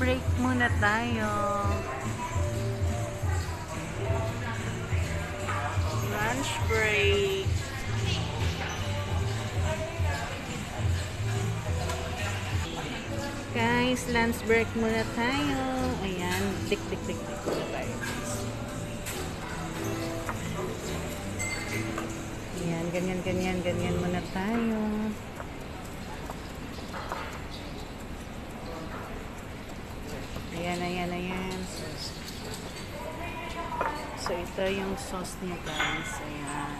break muna tayo. Lunch break. Guys, lunch break muna tayo. Ayan, tik muna tayo. Ayan, ganyan muna tayo. Ayan. So, ito yung sauce niya, guys. Ayan.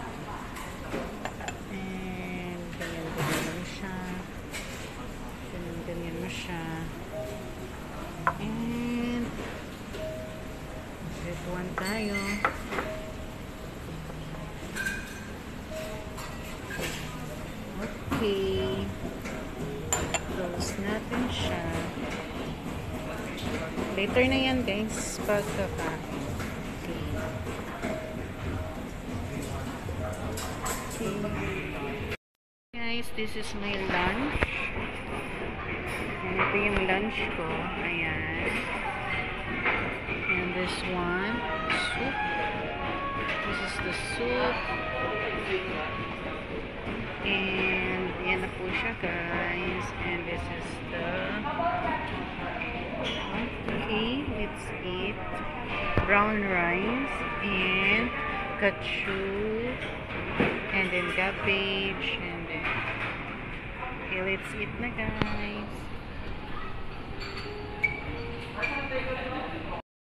And, ganyan mo siya. Ganyan mo siya. And, red one tayo. Okay. Close natin siya. Later na yan, guys. Pagkakain. Okay. Guys, this is my lunch. And ito yung lunch ko. Ayan. And this one, soup. This is the soup. And yan na po siya, guys. And this is the... Okay, let's eat. Brown rice and ketchup. And then cabbage. And then... Okay, let's eat na, guys.